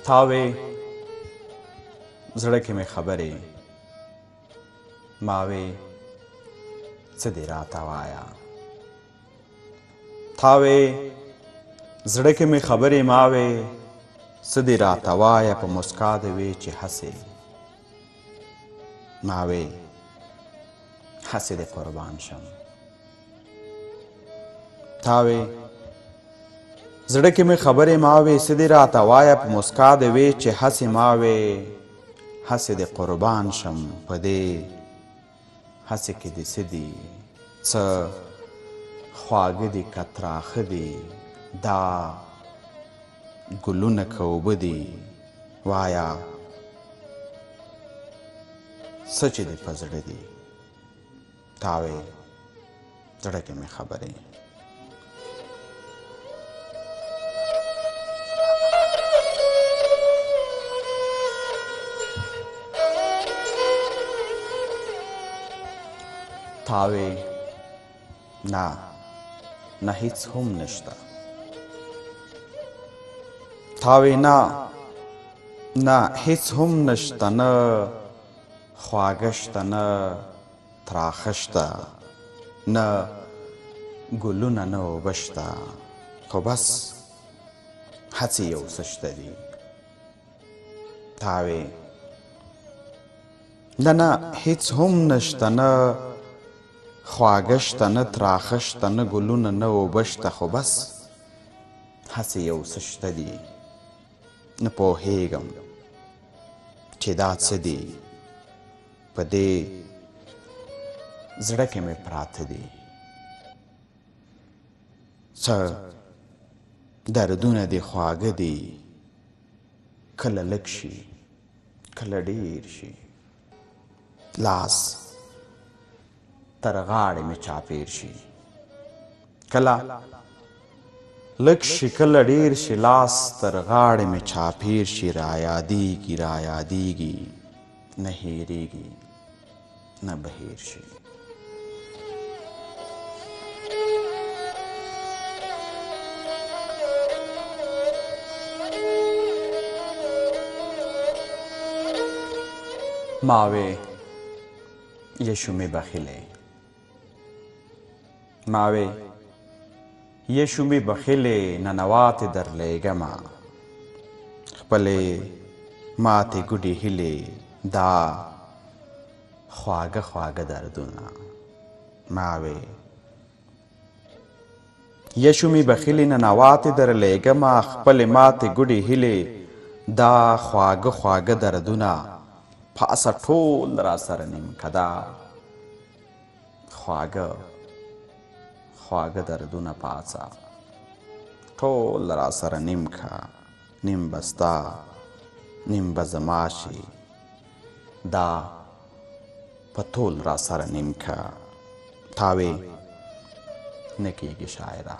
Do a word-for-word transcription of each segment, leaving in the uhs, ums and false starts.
تاوې زړه کې مې خبرې ما وې څه دې راته وایه تاوې زړه کې مې خبرې ما وې څه دې راته وایه په مسکا دې وې چې هسې ما وې هسې دې قربان شم تاوې زړه کې مې خبرې ما وې څه دې راته وایه په مسکا دې وې چې هسې ما وې هسې دې قربان شم په دې هسې کې دې څه دي څه خواږه دي که تراخه دي دا ګلونه که اوبه دي وایه څه چې دې په زړه دي تاوې زړه کې مې خبرې تاوې نه نه هیڅ هم نشته تاوې نه نه هیڅ هم نشته نه خواږه شته نه تراخه شته نه ګلونه نه اوبه شته خو بس هڅې یو څه شته دي تاوې نه نه هیڅ هم نشته نه خواږه شته نه تراخه شته نه ګلونه نه اوبه شته خو بس هسې یو څه شته دي نه پوهېږم چې دا څه دي په دې زړه کې مې پراته دي څه دردونه دي خواږه دي کله لږ شي کله ډېر شي لاس تر غاړې مې چاپېر شي کله لږ شي کله ډېر شي لاس تر غاړې مې چاپېر شي را یادېږي را یادېږي نه هېرېږي نه به هېر شي ما وې یشو مې بخیلې ما وې یشو مې بخیلې ننواتې درلېږمه خپلې ماتې ګوډې هیلې دا خواږه خواږه دردونه ما وې یشو مې بخیلې ننواتې درلېږمه خپلې ماتې ګوډې هیلې دا خواږه خواږه دردونه پاسه ټول را سره نیم کدا خواږه خواږه دردونه پاسه ټول را سره نیم که نیم به ستا نیم به زما شي دا په ټول را سره نیم که تاوې نه کېږي شاعره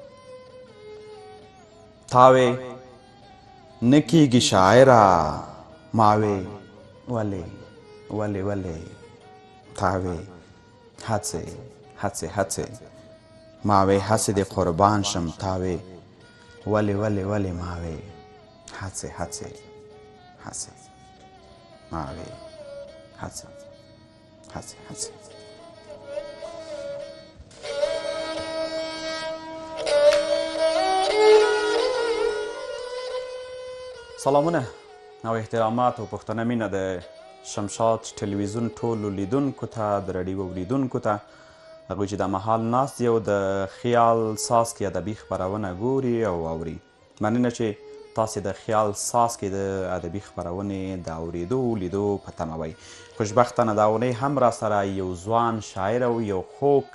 تاوې نه کېږي شاعره ماوې ولې ولې ولې تاوې هڅې هڅې هڅې ماوې هڅې دې قربان شم تاوې ولې ولې ولې ماوې هڅې هڅې هڅې ماوې هڅې هڅې هڅې سلامونه او احترامات او پښتنه مینه د شمشاد ټلویزیون ټولو لیدونکو ته د راډیو اوریدونکو ته هغوی چې دا مهال ناست دي او د خیال څاڅکي ادبي خپرونه ګوري او اوري مننه چې تاسې د خیال څاڅکي د ادبي خپرونې د اورېدو لیدو په تمه وئ خوشبختانه دا اونۍ هم را سره یو ځوان شاعر او یو خوږ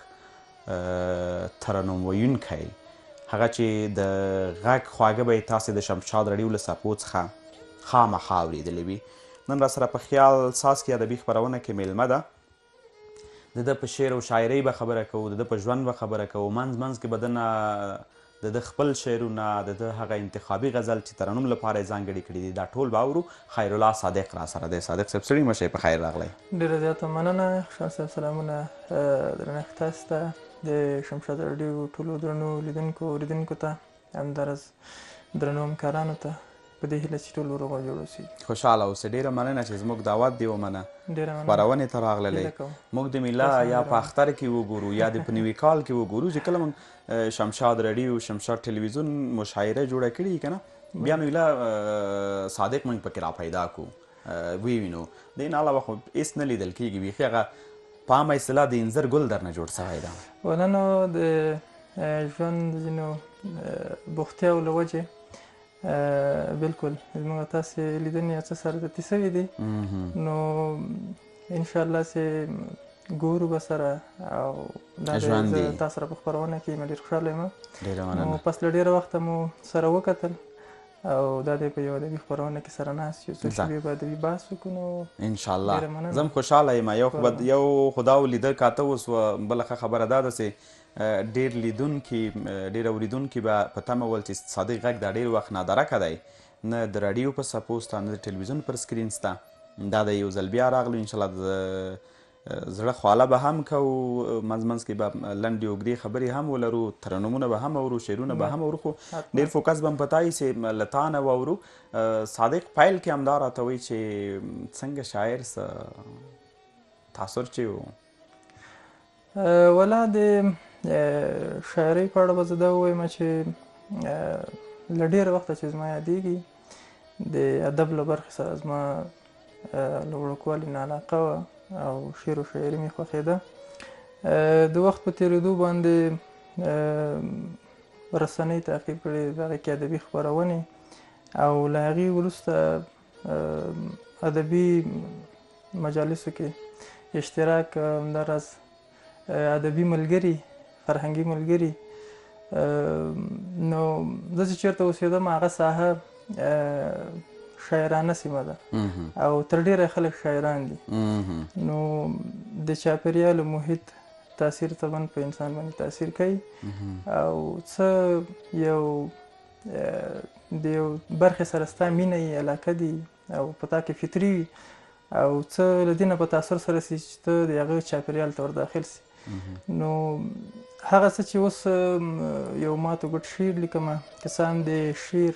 ترنم ویونکی هغه چې د غږ خواږه به یې تاسې د شمشاد راډیو له څپو څخه خامخا اورېدلې وي نن را سره په خیال څاڅکي ادبي خپرونه کې میلمه ده د ده په شعر او شاعرۍ به خبره کوو د ده په ژوند به خبره کوو منځ منځ کې به ده نه د ده خپل شعرونه د ده هغه انتخابي غزل چې ترنم لپاره یې ځانګړي کړي دي دا ټول به اورو خیرالله صادق را سره دی صادق صاحب ستړي مه شئ په خیر راغلی ډېره زیاته مننه خوشحال صاحب سلامونه درنښت تاسو ته د شمشاد راډیو ټولو درنو لیدونکو اورېدونکو ته همداراز درنو همکارانو ته په دې هیله چې ټول روغ او جوړ اوسي. خوشحاله اوسئ. ډېره مننه چې زموږ دعوت دې ومنه، ډېره مننه خپرونې ته راغللی. هیله کوم موږ د میله یا په اختر کې وګورو یا د په نوي کال کې وګورو چې کله موږ شمشاد رډیو شمشاد ټلویزیون مشاعره جوړه کړې که نه، بیا نو ایله صادق موږ پکې را پیدا کړو ووینو. د این علاوه خو هېڅ نه لیدل کېږي. بیخي هغه په عامه اصطلاح د انځر ګل درنه جوړ سوی ده. ونه نو د ژوند د ځینو بوختیاو له وجې بالکل زموږ تاسې لیدنې څه سره ترتیب سوي دي، نو انشاءالله چې ګورو به سره او دا زه تاسو سره په خپرونه کې یم ډېر خوشحاله یم. نو پس له ډېره وخته مو سره وکتل او دا دی په یو ادبي خپرونه کې سره ناست یو، څو شېبې به ادبي بحث وکړو. نو انشاءالله زه هم خوشحاله یم. یو یو خو دا ولیده کاته وسوه، بله ښه خبره دا ده چې ډېر لیدونکي ډېر اورېدونکي به په تمه ول چې صادق غږ دا ډېر وخت نادرکه دی، نه د راډیو په څپو سته نه د ټلویزیون پر سکرین سته. دا د یو ځل بیا راغلو. انشاءالله د زړه خواله به هم کوو، منځ منځ کې به لنډې اوږدې خبرې هم ولرو، ترنمونه به هم اورو، شعرونه به هم اورو، خو ډېر فوکس به م په تا وي چې له تا نه واورو. صادق پیل کې همدا راته وایي چې څنګه شاعر څه تاثر چې و؟ ولا د شاعرۍ په اړه به زه دا ووایم چې له ډېره وخته چې زما یادېږي د ادب له برخې سره زما له وړوکوالي نه علاقه وه او شعر و شاعري مې خوښېده. د وخت په تېرېدو باندې رسنۍ تعقیب کړې، د هغې کې ادبي خپرونې او له هغې وروسته ادبي مجالسو کې اشتراک، همداراز ادبي ملګري، فرهنګي ملګري. نو زه چې چېرته اوسېدم هغه ساحه شاعرانه سیمه ده او تر ډېره خلک شاعران دي. نو د چاپېریال محیط تاثیر طبعا په انسان باندې تاثیر کوي او څه یو د یو برخې سره ستا مینه یي، علاقه دي او په تا کې فطري وي او څه له دې نه په تاثر سره سي چې ته د هغه چاپېریال ته ورداخل سي. نو هغه څه چې اوس یو ماته ګډ شعر لیکمه، که څه هم د شعر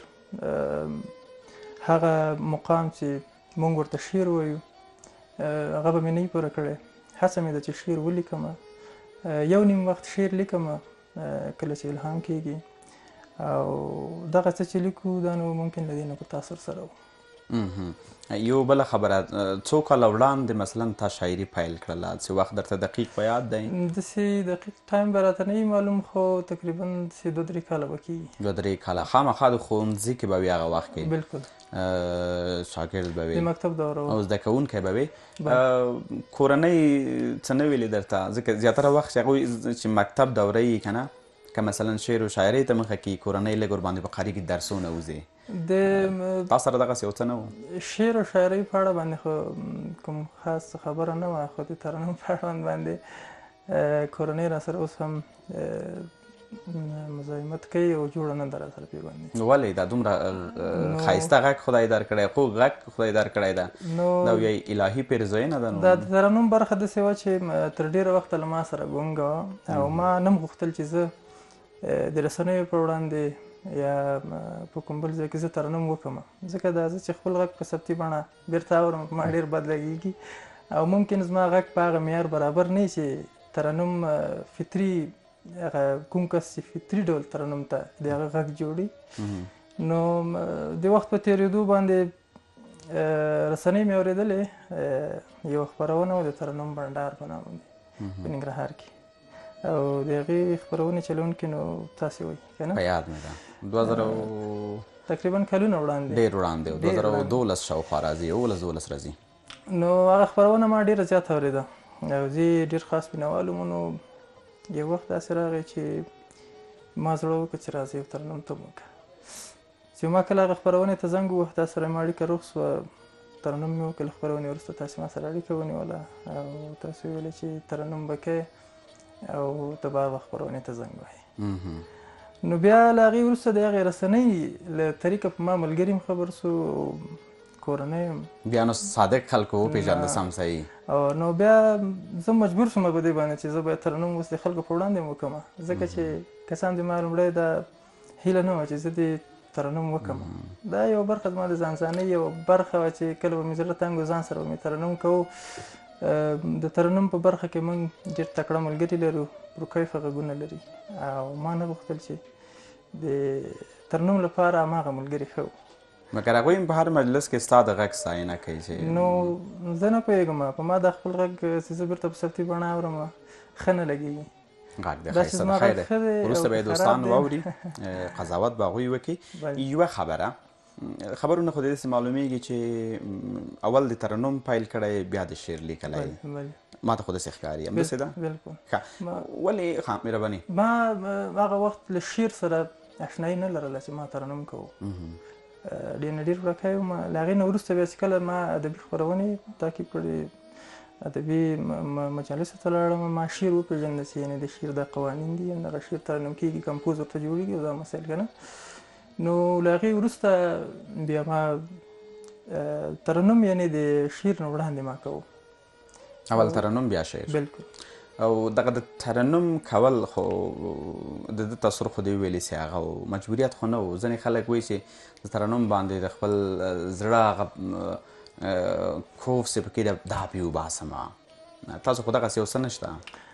هغه مقام چې موږ ورته شعر وایو هغه به مې نه وي پوره کړی. هڅه مې ده چې شعر ولیکمه، یو نیم وخت شعر لیکمه کله چې الهام کېږي او دغه څه چې لیکو دا نو ممکن له دې نه په تاثر سره و. یو بله خبره، څو کاله وړاندې مثلا تا شاعري پیل کړله، څه وخت درته دقیق په یاد دی؟ داسې دقیق ټایم به راته نه وي معلوم، خو تقریبا داسې دوه درې کاله به کېږي. دوه درې کاله. خامخا د ښوونځي کې به وي هغه وخت کې؟ بلکل شاګرد به وي، د مکتب دوره او زده کوونکی به وي. کورنۍ څه نه ویلې درته؟ ځکه زیاتره وخت چې هغوی چې مکتب دوره یي که نه، که مثلا شعر و شاعرۍ ته مخه کړي، کورنۍ لږ ورباندې په قاري کې درسونه وځي. د تا سره دغسې یو څه نه و؟ شعر و شاعرۍ په اړه باندې خو کوم خاص خبره نه وه، خو د ترنم په اړه باندې کورنۍ را سره اوس هم مزاحمت کوي او جوړه نه ده را سره پرې باندې. ولې؟ دا دومره ښایسته غږ خدای درکړی، خوږ غږ خدای درکړی ده، دا یو الهي پیرزوینه ده. نو دا د ترنم برخه داسې وه چې تر ډېره وخته له ما سره ګونګه وه او ما نه م غوښتل چې زه د رسنیو پر وړاندې یا په کوم بل ځای کې زه ترنم وکړم، ځکه دا زه چې خپل غږ په ثبتي بڼه بېرته اورم په ما ډېر بد لګېږي او ممکن زما غږ په هغه معیار برابر نه وي چې ترنم فطري هغه کوم کس چې فطري ډول ترنم ته د هغه غږ جوړي. نو د وخت په تېرېدو باندې رسنۍ مې اورېدلې، یوه خپرونه وه د ترنم بنډار په نامه په ننګرهار کې او د هغې خپرونې چلونکي نو تاسې وایي که نه؟ په یاد مې ده. دوه زره تقریبا کلونه وړاندې، ډېر وړاندې، دوه زره دولس شاوخوا راځي، یولس دولس راځي. نو هغه خپرونه ما ډېره زیاته اورېده او زه یې ډېر خاص مینوال وم. نو یو وخت داسې راغی چې ما زړه وکړه چې راځه یو ترنم ته وکړه. چې ما کله هغه خپرونې ته زنګ ووهه، تا سره مې اړیکه روغ سوه، ترنم مې وکړ. خپرونې وروسته تاسې ما سره اړیکه ونیوله او تاسې ویلې چې ترنم به کوې او ته به هغه خپرونې ته زنګ وهې. نو بیا له هغې وروسته د هغې رسنۍ له طریقه په ما ملګري هم خبر سو، کورنۍ هم. بیا نو صادق خلکو وپېژانده سم صحیح. نو بیا زه مجبور شوم په دې باندې چې زه باید ترنم اوس د خلکو په وړاندې هم وکړم، ځکه چې که څه هم د ما لومړی دا هیله نه وه چې زه د ترنم وکړم. دا یوه برخه زما د ځانځانۍ یوه برخه وه چې کله به مې زړه تنګ و ځان سره به مې ترنم کوو. د ترنم په برخه کې موږ ډېر تکړه ملګري لرو، پرکیفه غږونه لري او ما نه غوښتل چې د ترنم لپاره هماغه ملګري ښه وو. مګر هغوی په هر مجلس کې ستا د غږ ستاینه کوي چې نو زه نه پوهېږم په ما دا خپل غږ چې زه بېرته په صوتي بڼه اورم ښه نه لګېږي. غږ د ښایسته د خیر دی، وروسته به یې دوستان واوري، قضاوت به هغوی وکړي. یوه خبره خبرونه خو د داسې معلومیږي چې اول د ترنم پیل کړی بیا د شعر لیکلی، ما ته خو داسې ښکاري. همداسې ده؟ بلکل. ولې ښه مهرباني ما هغه وخت له شعر سره اشنایي نه لرله چې ما ترنم کوو، ډېر نه ډېر وړوکی وم. له هغې نه وروسته بیا چې کله ما ادبي خپرونې تعقیب کړې، ادبي مجالسو ته لاړم، ما شعر وپېژنده چې یعنې د شعر دا قوانین دي، همدغه شعر ترنم کېږي، کمپوز ورته جوړېږي او دا مسایل که نه. نو له هغې وروسته بیا ما ترنم یعنې د شعر نه وړاندې ما کوو. اول ترنم بیا شعر. بلکل. او دغه د ترنم کول خو د ده تاثر خو دې ویلې چې هغه مجبوریت خو نه و. ځینې خلک وایي چې د ترنم باندې د خپل زړه هغه خوف چې پکې ده دا پې وباسمه. تاسو خو دغسې یو څه نشته؟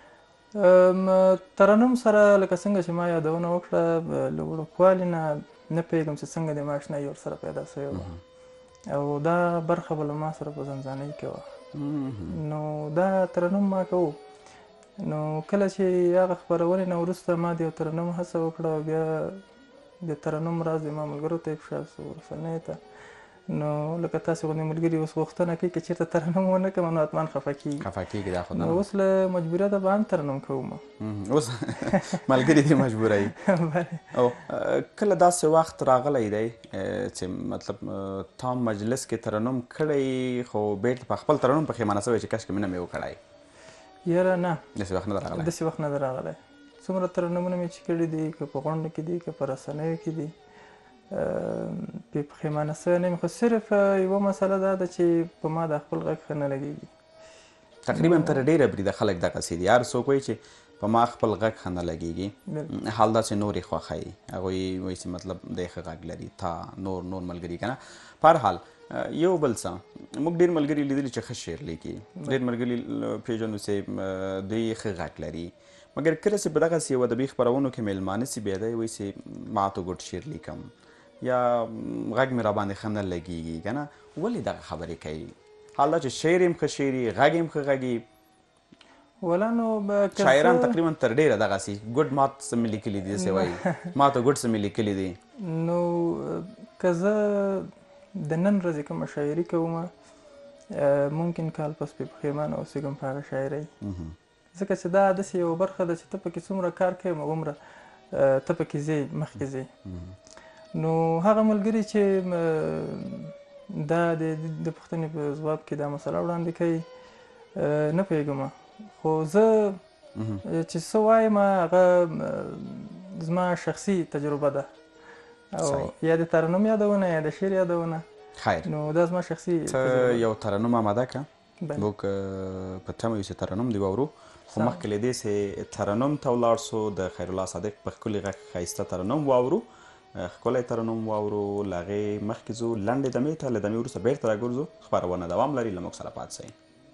ترنم سره لکه څنګه چې ما یادونه وکړه له وړوکوالي نه نه پوهېږم چې څنګه د ما اشنایي ورسره پیدا شوې وه او دا برخه به له ما سره په ځانځانۍ کې وه. نو دا ترنم ما کوو. نو کله چې هغه خپرونې نه وروسته ما د یو ترنم هڅه وکړه او بیا د ترنم راز د ما ملګرو ته یې فشار شو رسنیو ته. نو لکه تاسې غوندې ملګري اوس غوښتنه کوي که چېرته ترنم ونه کړم نو حتما خفه کېږي خفه کېږي دا خو نو اوس له مجبوریته به هم ترنم کوم. اوس ملګري دې مجبوروي. او کله داسې وخت راغلی دی چې مطلب تا مجلس کې ترنم کړی خو بیرته په خپل ترنم پښیمانه شوی چې کاشکې مینه مې وکړی؟ یاره نه، داسې وخت نه دی راغلی. داسې وخت نه دی راغلی. څومره ترنمونه مې چې کړي دي، که په غونډو کې دي که په رسنیو کې دي، پې پښیمانه سوی نه یم. خو صرف یوه مسله دا ده چې په ما د خپل غږ ښه نه لګېږي. تقریبا تر ډېره بریده خلک دغسې دي. هر څوک وایي چې په ما خپل غږ ښه نه لګېږي، حال دا چې نور یې خوښوي. هغوی وایي چې مطلب دی ښه غږ لري، تا نور نور ملګري که نه. په هر حال یو بل څه موږ ډېر ملګري لیدلي چې ښه شعر لیکي، ډېر ملګري پېژنو چې دوی ښه غږ لري. مګر کله چې په دغسې یو ادبي خپرونو کې میلمانه سي بیا دی وایي چې ما تو ګډ شعر لیکم یا غږ مې راباندې ښه نه لګېږي که نه. ولې دغه خبرې کوي؟ حال دا چې شعر یې ښه شعر وي، غږ یې ښه غږ وي. ولا نو شاعران تقریبا تر ډېره دغسې ګډ مات څه مې لیکلي دي داسې وایي ما ته ګډ څه مې لیکلي دي. نو که زه د نن ورځې کومه شاعري کوم ممکن کال پس پې پښیمانه اوسېږم په هغه شاعرۍ، ځکه چې دا داسې یوه برخه ده چې ته پکې څومره کار کوې هغومره ته پکې ځې مخکې ځې. نو هغه ملګري چې دا د پوښتنې په ځواب کې دا مسله وړاندې کوي نه پوهېږم، خو زه چې څه وایم هغه زما شخصي تجربه ده او یا د ترنم یادونه یا د شعر یادونه. خیر، نو دا زما شخصي ته یو ترنم آماده که موږ په تمه یو چې ترنم دې واورو. خو مخکې له دې چې ترنم ته ولاړ سو د خیرالله صادق په ښکلي غږ ښایسته ترنم واورو، ښکلی ترنم واورو. له هغې مخکې ځو لنډې دمې ته، له دمې وروسته بېرته راګرځو. خپرونه دوام لري، له موږ سره پاتې شئ.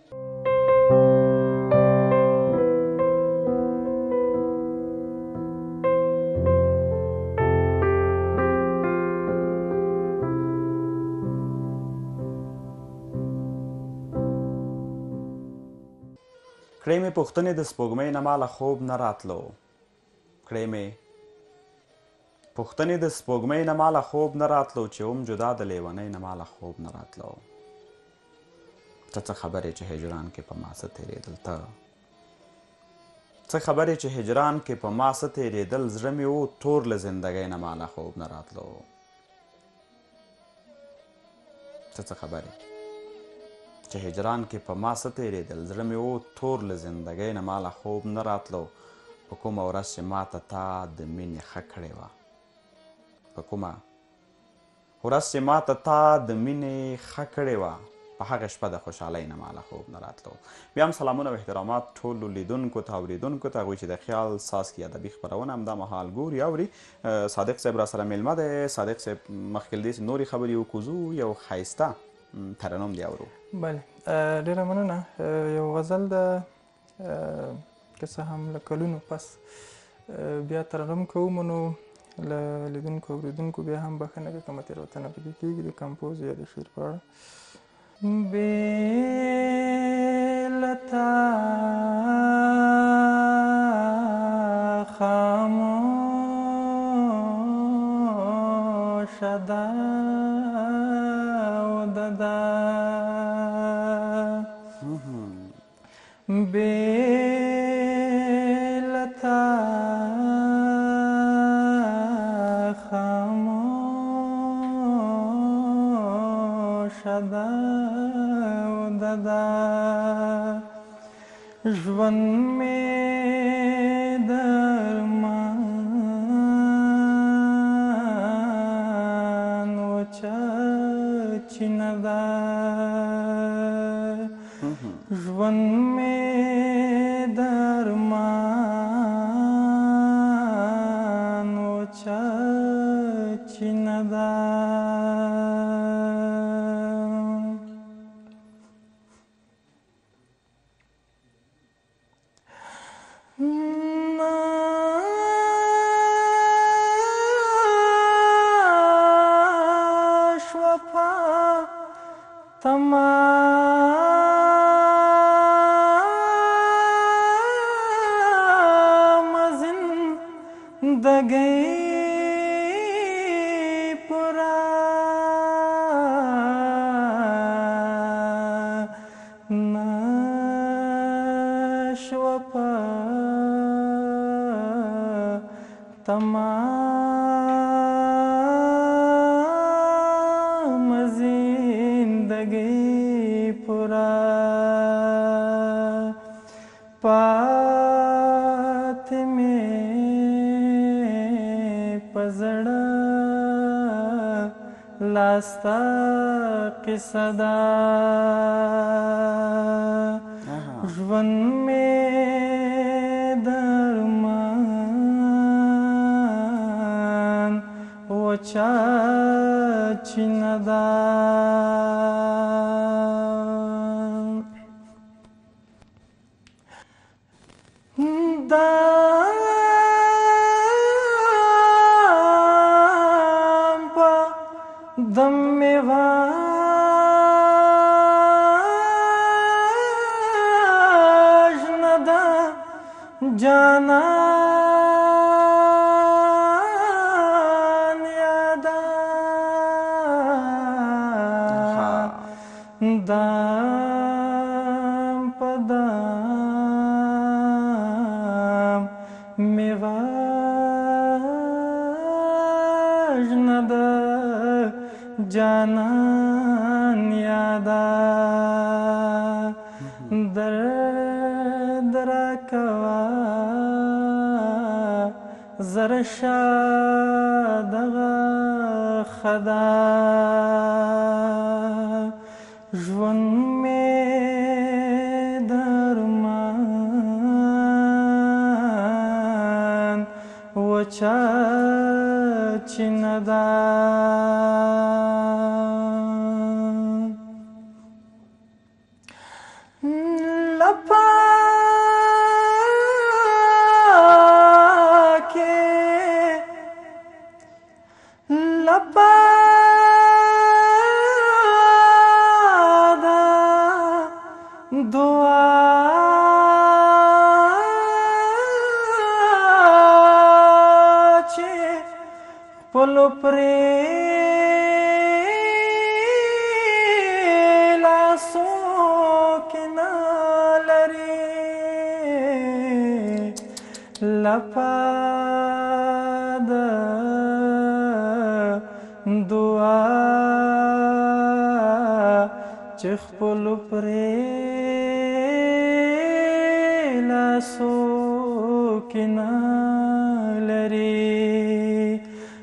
کړی مې پوښتنې د سپوږمۍ نه ماله خوب نه راتلو، کړی مې پوښتنې د سپوږمۍ نه ماله خوب نه راتلو، چې هم جدا د لیونۍ نه ماله خوب نه راتلو. ته څه خبرې چې هجران کې په ما څه تېرېدل، ته څه خبرې چې هجران کې په ما څه تېرېدل، زړه مې و تور له زندګۍ نه ماله خوب نه راتلو. ته څه خبرې چې هجران کې په ما څه تېرېدل، زړه مې و تور له زندګۍ نه ماله خوب نه راتلو. په کومه ورځ چې ماته تا د مینې ښه کړې وه، په کومه ورځ چې ماته تا د مینې ښه کړې وه، په هغه شپه د خوشحالۍ نه ماله خوب نه راتلو. بیا هم سلامونه او احترامات ټولو لیدونکو ته اورېدونکو ته، هغوی چې د خیال څاڅکي ادبي خپرونه همدا مهال ګوري اوري. صادق صاحب را سره میلمه دی. صادق صاحب مخکې له دې چې نورې خبرې وکړو یو ښایسته ترنم دی اورو. بله ډېره مننه. یو غزل ده که څه هم له کلونو پس بیا ترنم کوو، نو له لیدونکو اورېدونکو بیا هم بښنه که کومه تېروتنه پکې کېږي د کمپوز یا د شعر په اړه. بې له تا خاموشه ده او ده ده بې له تا خاموشه ده او ده ده ژوند مې د ارمان وچه چینه ده ژوند مې د ارمان وچه چینه ده تمام زندگی پورا نشو پا تمام زندگی پورا پات میں پزڑا لاستا قصه ده ژوند میں درمان وچه چینه ده دام پا دم میں واج ندا جانان یادا دام پا دام میں واج ندا جانان یادا درد را کوا زرشا دغا خدا ژوند میں درمان وچه چینه ده لپاکه لپاده دعا چې خپلو پرې لاسو کې نه لري لپا ده دعا چې خپلو پرې لاسو کې نه لري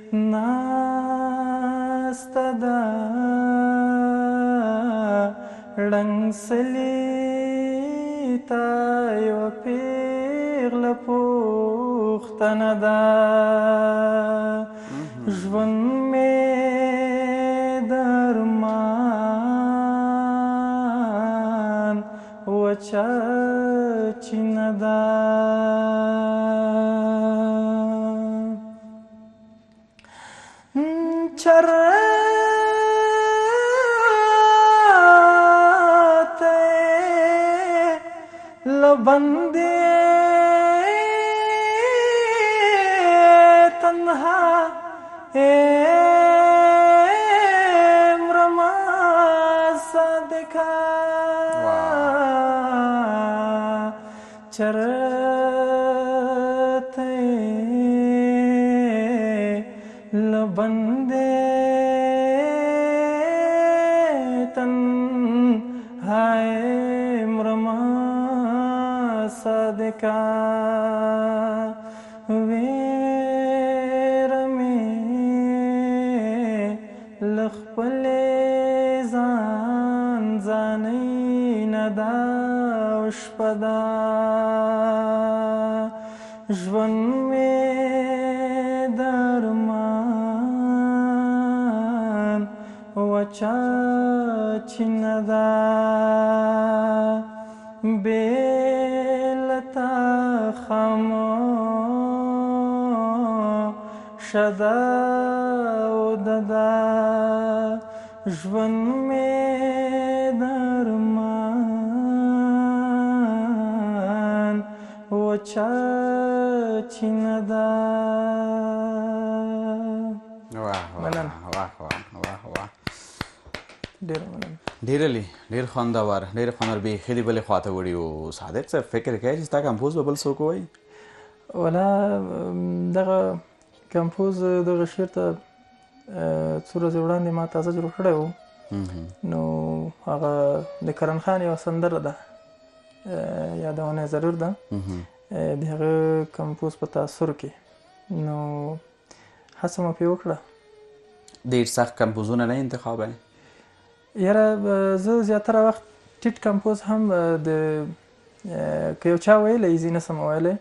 ناسته ده ړنګسلي تا یوه پیغله پوښتنه ده ژوند مې د ارمان وچه چینه ده چراته لبندې تنها مرما صادقه چراته لبندې صادقه ویره مې له خپلې ځان ځانۍ نه ده او شپه ده ژوند مې د ارمان وچه چینه ده بېلته خاموشه ده او ده ژوند مې د ارمان وچه چینه ده. مننه. واه واه واه واه ډېره مننه. ډېره لې ډېر خوندور ډېر خوندور بیخي دې بلې خواته وړي وو. صادق صاحب فکر کوې چې ستا کمپوز به بل څوک ووایي؟ ولا دغه کمپوز دغه شعر ته څو ورځې وړاندې ما تازه جوړ کړی و نو هغه د کرن خان یوه سندره ده یادونه ضرور ده د هغه کمپوز په تاثر کې نو هڅه مو پرې وکړه. ډېر سخت کمپوزونه نه انتخابوئ؟ یاره زه زیاتره وخت ټیټ کمپوز هم د که یو چا ویلی زه نه سم ویلی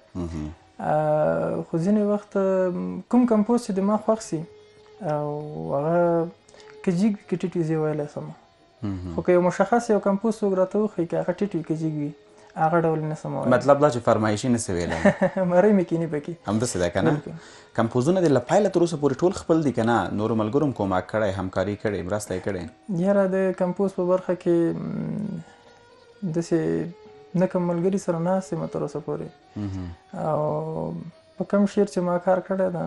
خو ځینې وخت کوم کمپوز چې د ما خوښ سي او هغه که جیګ وي که ټیټ وي زه یې ویلی سم خو که یو مشخص یو کمپوز څوک راته وښیي که هغه ټیټ وي که جیګ وي هغه ډول نه سم ویلی. مطلب دا چې فرمایشي نه سې ویلی مرۍ مې کیني پکې همداسې ده که نه. کمپوزونه دې له پیله تر اوسه پورې ټول خپل دي که نه نورو ملګرو هم کومک کړی همکاري کړې مرسته یې کړې؟ یاره د کمپوز په برخه کې داسې نه کوم ملګري سره ناست یم تر اوسه پورې او په کم شعر چې ما کار کړی ده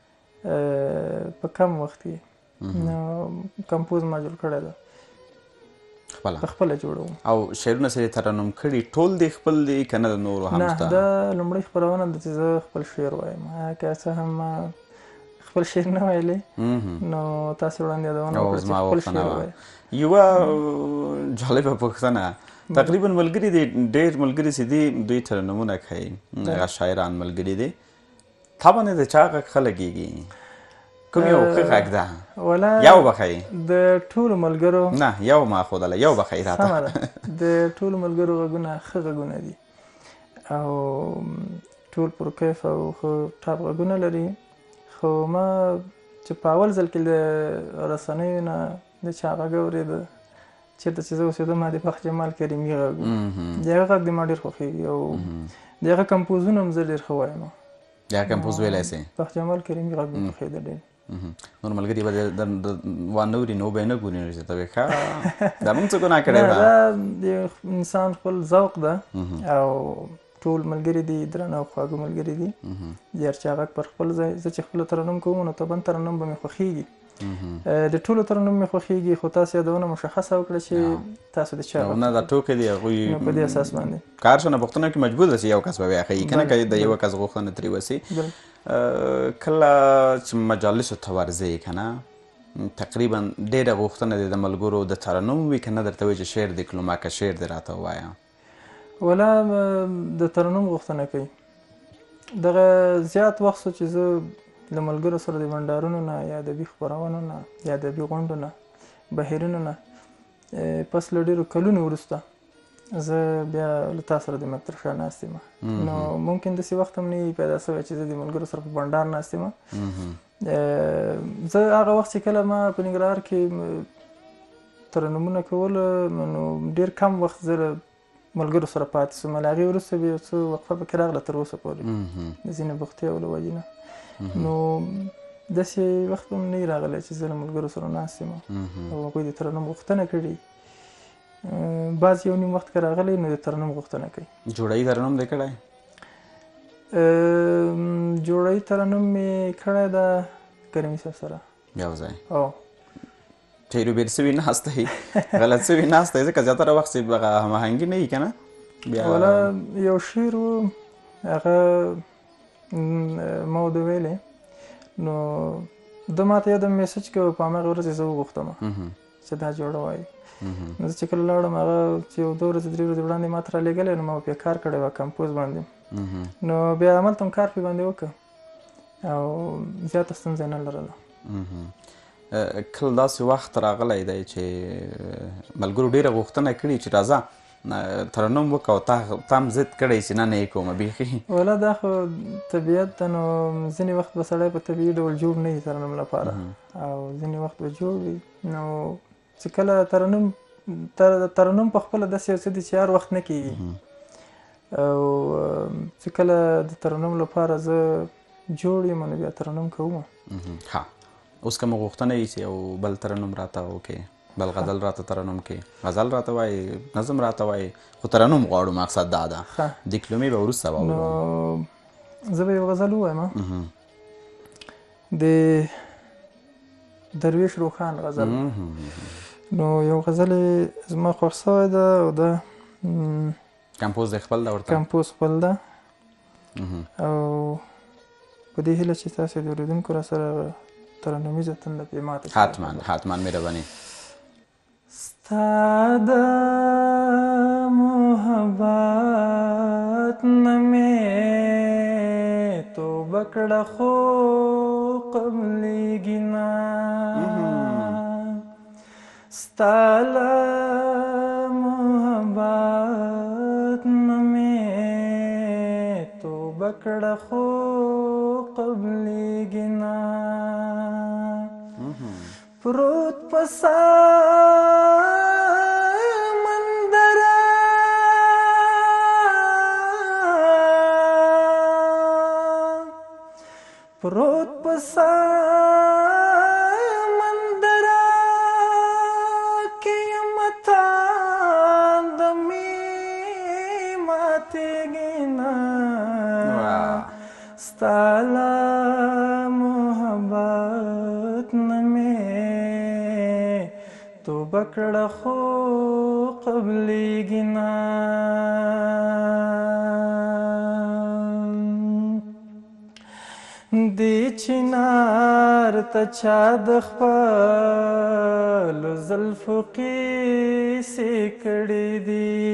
په کم وخت کې نو کمپوز ما جوړ کړی ده خپله په خپله جوړوم. او شعرونه چې ترنم کړي ټول دې خپل دي که نه د نورو هم شته؟ نه دا لومړۍ خپرونه ده چې زه خپل شعر وایم که څه هم خپل شعر نه ویلی نو تاسې وړاندې یادونه وکړه چې خپل شعر وایم. یوه جالبه پوښتنه تقریبا ملګري دي ډېر ملګري چې دي دوی ترنمونه کوي هغه شاعران ملګري دي تا باندې د چا غږ ښه لګېږي؟ کوم یو ښه غږ ده؟ یو به ښایي د ټولو ملګرو نه یو ما ښودله یو به ښایي راته. سمه ده د ټولو ملګرو غږونه ښه غږونه دي او ټول پرکیف او ښه ټاپ غږونه لري خو ما چې په اول ځل کې د رسنیو نه د چا غږ اورېده چېرته چې زه اوسېدم ما د بخت جمال کریمي غږ و د هغه غږ د ما ډېر خوښېږي او د هغه کمپوزونه هم زه ډېر ښه وایم. د هغه کمپوز ویلی سې؟ بخت جمال کریمي غږ مې خوښېده ډېر. نور ملګري به وانه وري نو به یې نه ګوري نو چې ته وایې ښه دا موږ څه ګناه کړې ده. دا د انسان خپل ذوق ده او ټول ملګري دي درانه او خواږه ملګري دي د هر چا غږ پر خپل ځای. زه چې خپله ترنم کوم نو طبعا ترنم به مې خوښېږي د ټولو ترنم مې خوښېږي خو تاسو یادونه مشخصه وکړه چې تاسو د چا نه دا ټوکې دي هغوی په دې اساس باندې کار شو نه پوښتنه کې مجبور ده چې یو کس به بیا ښیي که نه که د یوه کس غوښتنه ترې وسي. کله چې مجالسو ته ورځې که نه تقریبا ډېره غوښتنه دې د ملګرو د ترنم وي که نه درته وایي چې شعر دې کړو ما که شعر دې راته ووایه؟ ولا د ترنم غوښتنه کوي. دغه زیات وخت شو چې زه له ملګرو سره د بنډارونو نه یا ادبي خپرونو نه یا ادبي غونډو نه بهیرونو نه پس له ډېرو کلونو وروسته زه بیا له تا سره د مکتب شا ناست یم نو ممکن داسې وخت هم نه وي پیدا شوی چې زه د ملګرو سره په بنډار ناست یم زه هغه وخت چې کله ما په ننګرهار کې ترنمونه کول نو ډېر کم وخت زه له ملګرو سره پاتې شوم له هغې وروسته بیا یو څه وقفه پکې راغله تر اوسه پورې د ځینې بوختیاو له وجې نه نو داسې وخت هم نه وي راغلی چې زه له ملګرو سره ناست یم او هغوی د ترنم غوښتنه کړې بعض یو نیم وخت که راغلی نو د ترنم غوښتنه کوي جوړوي ترنم دی کړی جوړوي ترنم مې کړی ده کریمي صاحب سره یو ځای او تیروبیر سوي ناست دی غلط سوي ناست دی ځکه زیاتره وخت هغه هماهنګي نه وي که نه والا یو شعر و هغه ما ورته ویلی نو ده ما ته یو دم میسج کوه په هماغې ورځې زه وغوښتم چې دا جوړه وایي نو زه چې کله لاړم هغه چې یو دوه ورځې درې ورځې وړاندې ما ته رالیږلی نو ما پرې کار کړی وه کمپوز باندې نو بیا هملته هم کار پرې باندې وکړه او زیاته ستونزه نه لرله کله داسې وخت راغلی دی چې ملګرو ډېره غوښتنه کړې چې راځه ترنم وکړه او تا هم ضد کړی چې نه نه یې کومه بیخي والا دا خو طبیعت ده نو ځینې وخت به سړی په طبیعي ډول جوړ نه وي ترنم لپاره او ځینې وخت به جوړ وي نو چې کله ترنم ترنم په خپله داسې یو څه دي چې هر وخت نه کېږي او چې کله د ترنم لپاره زه جوړ یم نو بیا ترنم کوم ها اوس که مو غوښتنه وي چې یو بل ترنم راته وکړې بل غزل راته ترنم کې غزل راته وایي نظم راته وایي خو ترنم غواړو مقصد دا ده دیکلومې به وروسته واورو نو زه به یو غزل ووایم د درویش روخان غزل نو یو غزل یې زما خوښ شوی ده او ده کمپوز دی خپل ده ورته کمپوز خپل ده او په دې هیله چې تاسې د اورېدونکو را سره ترنمیزه تنده پرې ماته شي حتما حتما مهرباني ستا د محبت نه مې توبه کړه خو قبلېږي نه ستا له محبت نه مې توبه کړه خو قبلېږي نه پروت په سمندره پروت په سمندره کې یم تا د مې ماتېږي نه ستا له محبت نه مې توبه کړه خو قبلېږي نه دې چنار ته چا د خپلو زلفو قیسې کړې دي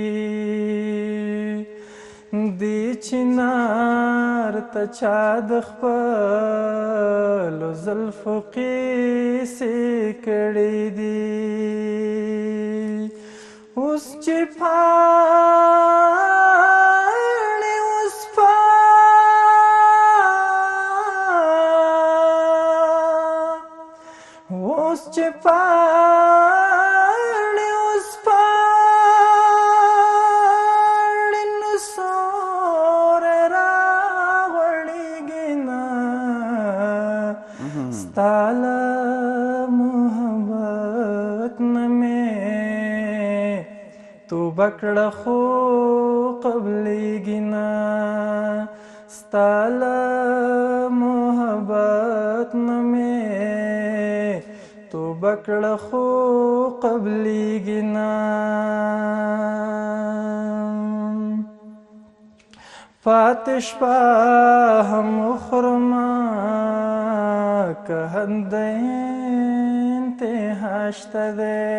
دې چنار ته چا د خپلو زلفو قیسې کړې دي اوس چې پاڼې اوس اوس چې پاڼې اوس پاڼې نو سوری راغړېږي نه ستا له محبت نه مې توبه کړه خو قبلېږي نه ستا له محبت نه مې توبه کړه خو قبلېږي نه پاتې شپه هم وخورمه که حد انتها شته دی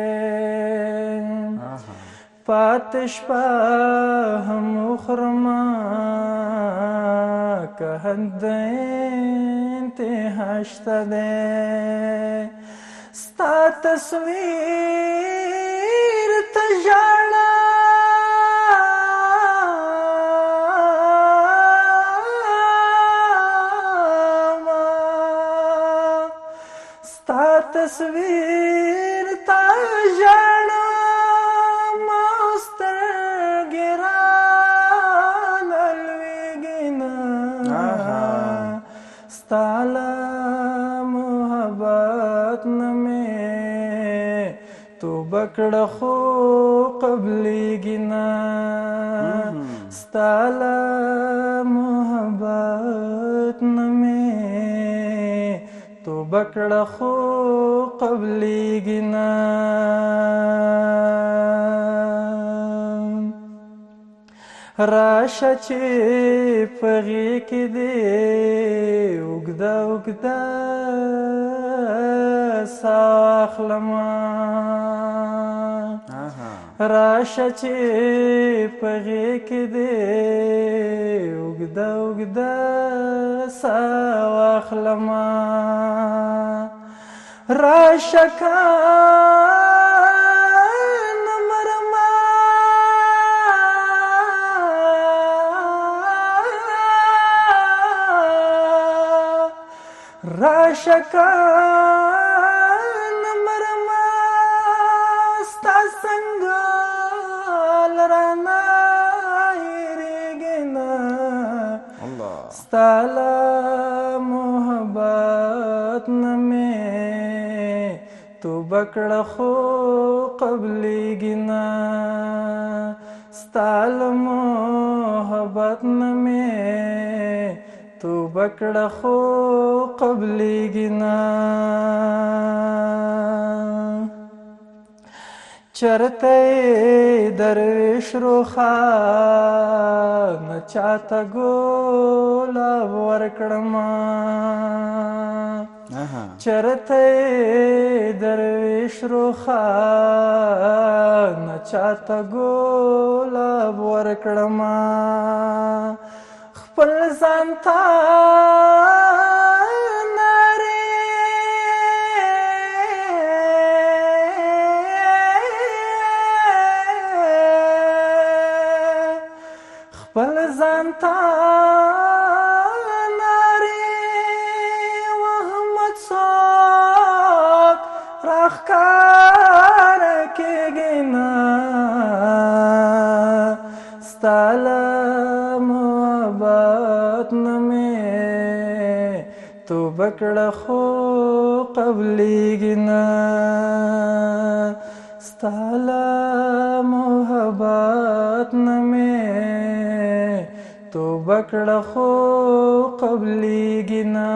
پاتې شپه هم وخورمه که حد انتها شته دی ستا تصویر ته ژاړه تصویر تا ژاړم او سترګې رانه لوېږي نه ستا له محبت نه مې توبه کړه خو قبلېږي نه ستا له محبت نه مې توبه کړه خو قبلېږي نه راشه چې په غېږ کې دې اوږده اوږده ساه واخلمه راشه چې په غېږ کې دې اوږده اوږده ساه واخلمه راشه کنه مرمه راشه کنه مرمه ستا څنګه لرانه هېرېږي نه ستا له محبت نه مې توبه کړه خو قبلېږي نه ستا له محبت نه مې توبه کړه خو قبلېږي نه چرته درویش روښانه چاته ګلاب ورکړمه چرته درویش روښانه چاته ګلاب ورکړمه خپل ځان ته خپل ځان ته نارې وهمت څوک راښکاره کېږي نه ستا له محبت نه مې توبه کړه خو قبلېږي نه ستا له محبت نه مې توبه کړه خو قبلېږي نه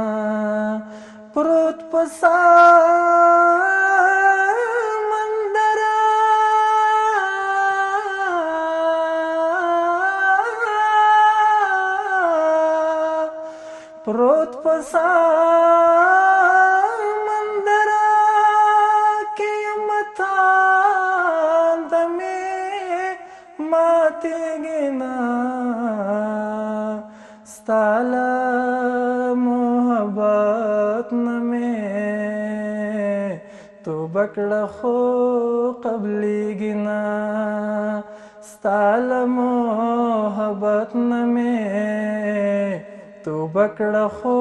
پروت په سمندر پروت په سمندر کې یم تانده مې ماتېږي نه ستا له محبت نه مې توبه کړه خو قبلېږي نه ستا له محبت نه مې توبه کړه خو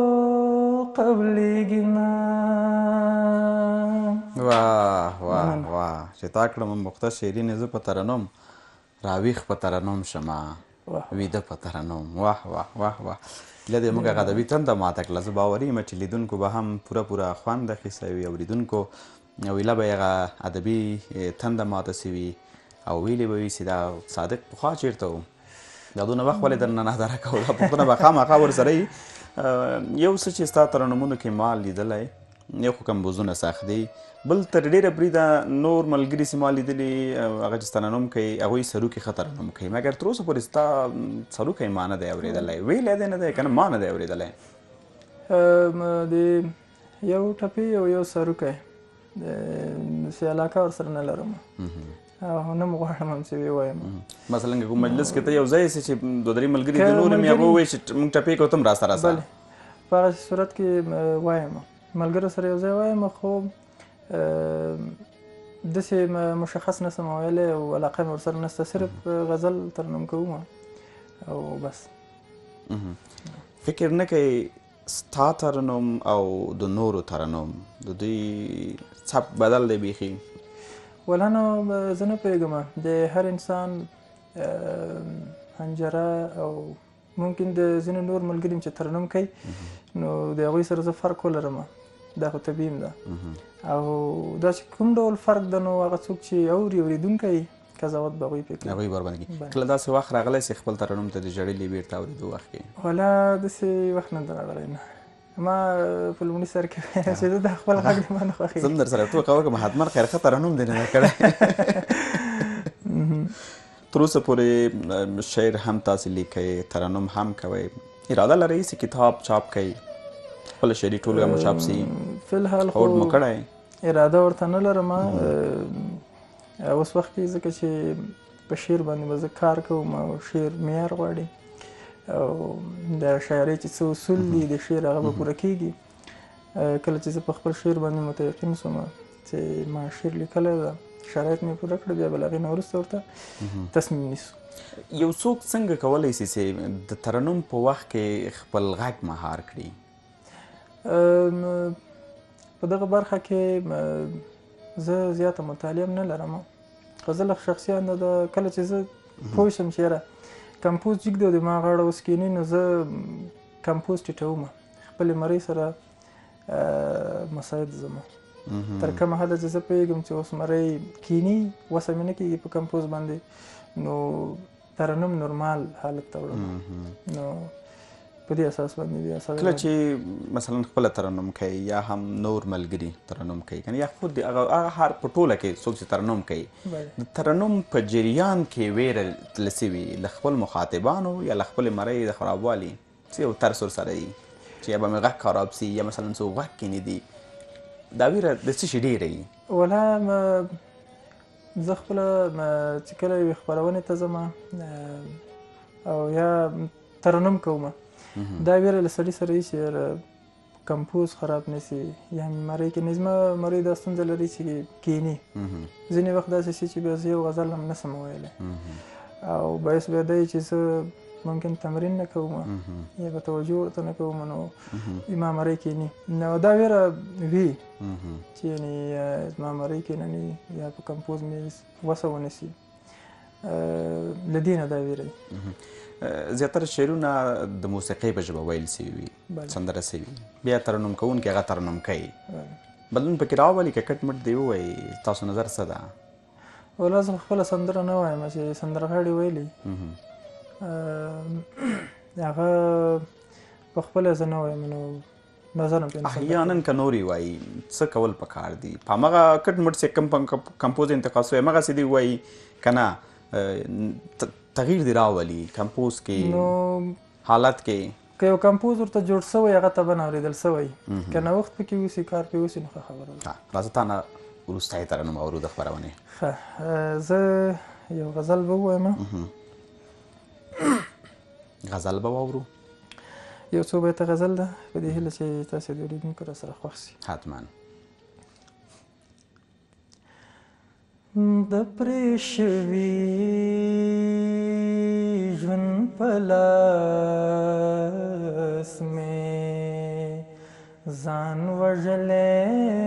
قبلېږي نه واه واه واه چې تا کړم مخته شعري زه په ترنم راویښ په ترنم شمه ویده په ترنم واه واه واه واه ایله دې موږ هغه ادبي تنده ماته کړله زه باوري یم چې لیدونکو به هم پوره پوره خوند اخیستی وي اورېدونکو او ایله به یې هغه ادبي تنده ماته سوي او ویلې به وي چې دا صادق پخوا چېرته و دا دونه وخت ولې درنه نهداره کوو دا پوښتنه به خامخا ورسره وي یو څه چې ستا ترنمونو کې ما لیدلی یو خو کمبوزونه سخت دی بل تر ډېره بریده نور ملګري چې ما لیدلي هغه چې ترنم کوي هغوی سروکي ښه ترنم کوي مګر تر اوسه پورې ستا سروکی ما نه دی اورېدلی ویلی دی نه دی که نه ما نه دی اورېدلی د یو ټپې او یو سروکی چې علاقه ورسره نه لرم او نه م غواړم هم چې ووایم مثلا که کوم مجلس کې ته یو ځای سې چې دوه درې ملګري د نور هم هغه ووایي چې موږ ټپې کوو ته هم راسته راسه بلې په هغه صورت کې وایم ملګرو سره یو ځای وایم خو داسې مشخص نسم ویلی او علاقه مې ورسره نشته، صرف غزل ترنم کوم او بس. فکر نه کوي ستا ترنم او د نورو ترنم د دوی څپ بدل دی بیخي؟ ولا نو زه نه پوهېږم، د هر انسان حنجره او ممکن د ځینو نور ملګري چې ترنم کوي نو د هغوی سره زه فرق ولرم، دا خو طبیعي ده. او دا چې کوم ډول فرق ده نو هغه څوک چې اوري اورېدونکی قضاوت به هغوی پرې کوي، هغوی ورباندې کوي. کله داسې وخت راغلی چې خپل ترنم ته د ژړېدلې بیرته اورېدو وخت کې؟ والا داسې وخت نه ده راغلی، نه. ما په لومړي سر کې چې زه د خپل غږ دې ما نه خوښېږي. زه هم در سره ټوکه وکړم، حتما خیرخه ترنم دې نه کړی. تر اوسه پورې شعر هم تاسې لیکئ، ترنم هم کوئ، اراده لرئ چې کتاب چاپ کړئ، خپله شعري ټولګه مو چاپ سي؟ فی الحال خو هوډ مو کړی؟ اراده ورته نه لرم. اوس وخت کې ځکه چې په شعر باندې به زه کار کوم او شعر معیار غواړي او د شاعرۍ چې څه اصول دي د شعر هغه به پوره کېږي. کله چې زه په خپل شعر باندې متیقن شوم چې ما شعر لیکلی ده، شرایط مې پوره کړه، بیا به له هغې نه وروسته ورته تصمیم نیسو. یو څوک څنګه کولی شي چې د ترنم په وخت کې خپل غږ مهار کړي؟ په دغه برخه کې زه زیاته مطالعه نه لرم، خو زه له شخصي انده د کله چې زه پوه شم چې یاره کمپوز جګ دی او د ما غاړه اوس کیني نو زه کمپوز ټیټوم، خپلې مرۍ سره مساعد ځم تر کومه حده چې زه پوهېږم چې اوس مرۍ کیني وسه مې نه کېږي په کمپوز باندې نو ترنم نورمال حالت ته وړم. نو په دې اساس باندې بیا کله چې مثلا خپله ترنم کوي یا هم نور ملګري ترنم کوي کنه یا خود هغه هر په ټوله کې څوک چې ترنم کوي د ترنم په جریان کې ویره تللی سوي له خپل مخاطبانو یا له خپلې مرۍ د خرابوالي څه یو ترس ورسره وي چې یا به مې غږ خراب سي یا مثلا څوک غږ کې نه دي، دا ویره د څه شي ډېره وي؟ ولا زه خپله چې کله یوې خپرونې ته ځم او یا ترنم کوم دا ویره له سړي سره وي چې کمپوز خراب نه سي یا مرۍ کې نه زما مرۍ دا ستونزه لري چې کیني، ځینې وخت داسې سي چې بیا زه یو غزل هم نسم ویلی او باعث بیا دی چې زه ممکن تمرین نه کوم یا به توجه ورته نه کوم نو زما مرۍ کیني. نو دا ویره وي چې یعنې زما مرۍ کینني یا په کمپوز مې وسه ونه سي، له دې نه دا ویره وي. زیاتره شعرونه د موسیقۍ په ژبه ویل سوي وي، سندره سوي، بیا ترنم کوونکي هغه ترنم کوي، بدلون پکې راولي که کټ مټ دی ووایي؟ تاسو نظر څه ده؟ ولا زه خپله سندره نه وایم چې سندرغاړي ویلي هغه په خپله زه نه وایم نو نظر هم احیانا که نورې وایي څه کول پکار دي؟ په همغه کټ مټ چې کوم کمپوز انتخاب سوی همغسې دې ووایي که نه تغییر دی راولي کمپوز کې نو حالت کې؟ که یو کمپوز ورته جوړ سوی هغه ته به نه اورېدل سوی که نوښت پکې وسي کار پې وسي نو ښه خبره ده. راځه تا نه وروستی ترنم اورو د خپرونې. ښه زه یو غزل به ووایم. غزل به واورو؟ یو څو بیته غزل ده په دې هیله چې تاسې د اورېدونکو راسره خوښ سي. حتما. د پرې شوي ژوند په لاس مې ځان وژلی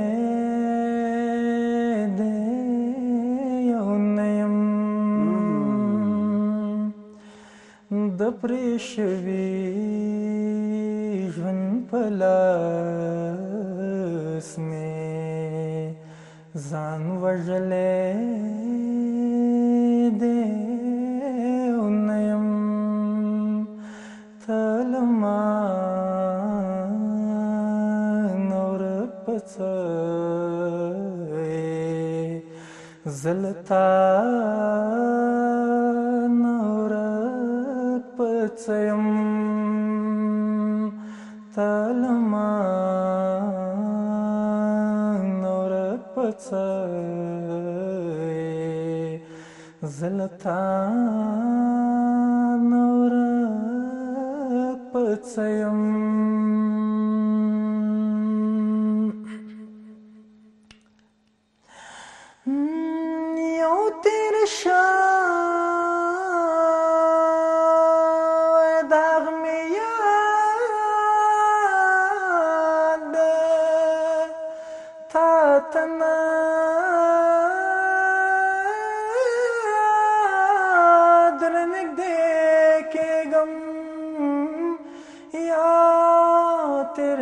دی یو نه یم، د پرې شوي ژوند په لاس مې ځان وژلی دی او نه یم، ته له ما نه ورک په څه یې، زه له تا نه ورک په څه یم، ته له ما څه زه له تا نه ورک په څه یم.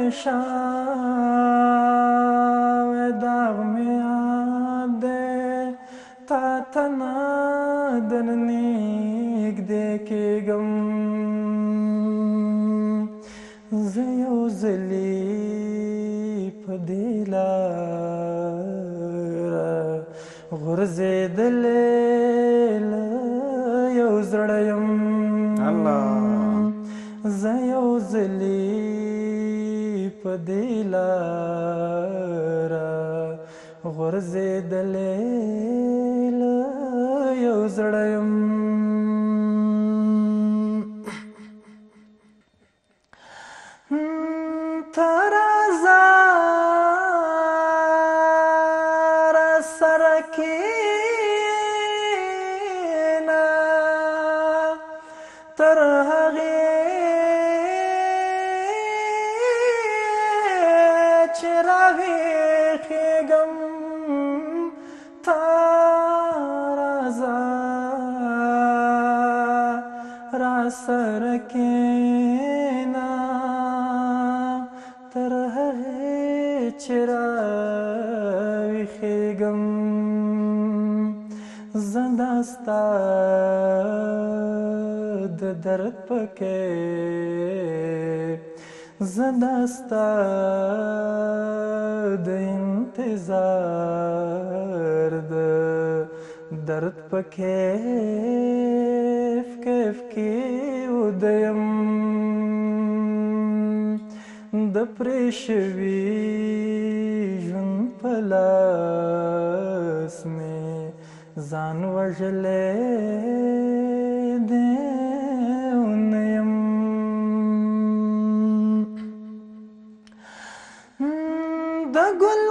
شاوې داغ مې یاد دی تا ته نه درنږدې کېږم زه یو ځلي په دې لاره غورځېدلې له یو زړه یم زه یو ځلي په دې لاره غورځېدلې له یو زړه یم ته راځه راسره کښېنه تر هغې چې راویښېږم ته راځه راسره کښېنه تر هغې چې راویښېږم زه دا ستا د درد پکې زه دا ستا د انتظار د درد په کیف کیف کې ودیم د پرې شوي ژوند په لاس مې ځان وژلی دی ونه یم د ګل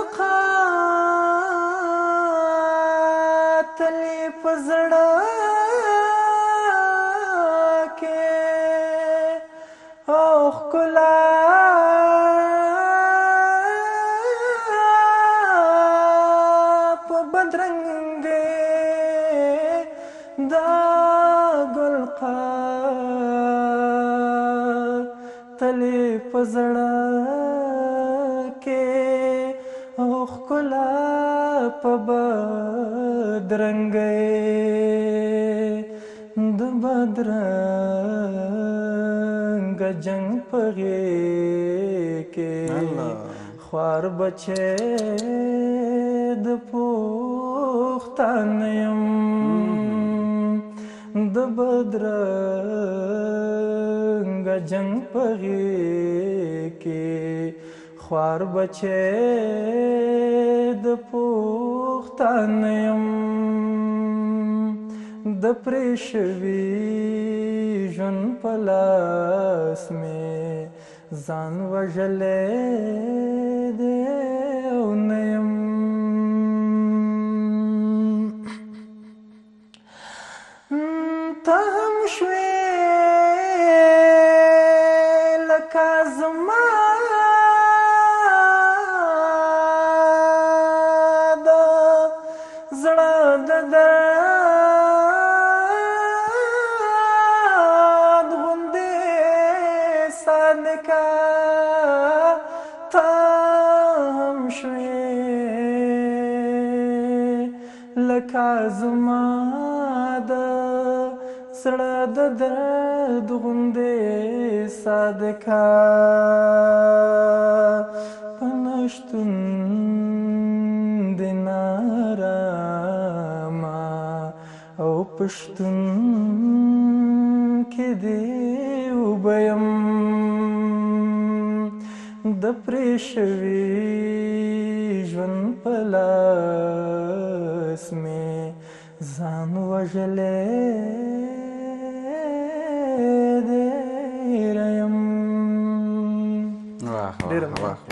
قاتل په زړه کې او ښکلا په بدرنګۍ دا ګل قاتل په زړه او ښکلا په بدرنګۍ د بدرنګه جنګ په غېږ کې خوار بچی د پښتانه یم د بدرنګه جنګ په غېږ کې خوار بچی د پښتانه یم د پرې شوي ژوند په لاس مې ځان وژلی دی او نه یم ته هم شوې لکه زما لکه زما د زړه د درد غوندې صادقه په نشتون د نارامه او په شتون کې دې اوبه یم د پرې شوي ژوند په لاس مې ځان وژلی ډېره یم. ډېره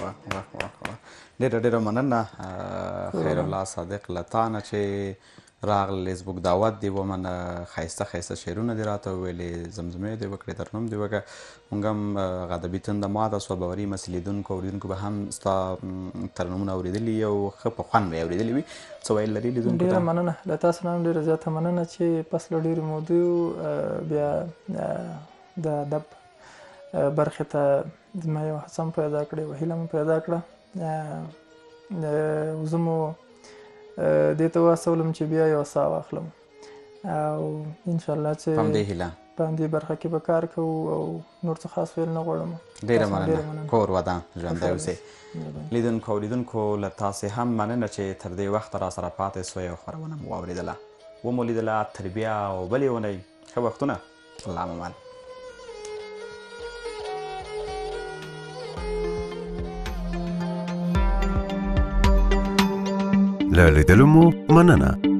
ډېره مننه خیر الله صادق له تا نه چې راغلې زموږ دعوت دې ومنه ښایسته ښایسته شعرونه دې راته وویلې زمزمې دې وکړې ترنم دې وکړه موږ هم هغه ادبي تنده ماته سوه باوري مې چې لیدونکو اورېدونکو به هم ستا ترنمونه اورېدلي او ښه په خوند به یې اورېدلي وي څه ویل لري لیدونکو ته؟ ډېره مننه له تاسو نه هم ډېره زیاته مننه چې پس له ډېرو مودو بیا د ادب برخې ته زما یو هڅه هم پیدا کړې یوه هیله مې پیدا کړه. زه مو دې ته وهڅولم چې بیا یوه ساه واخلم او انشاءالله چې په همدې هیله په همدې برخه کې به کار کوو او نور څه خاص ویل نه غواړم. ډېره مننه. کور ودان ژوندی اوسئ. لیدونکو او لیدونکو له تاسې هم مننه چې تر دې وخته را سره پاتې سوئ او خپرونه مو واورېدله ومو لیدله. تر بیا او بلې اونۍ ښه وختونه. الله مو له لیدلو مو مننه.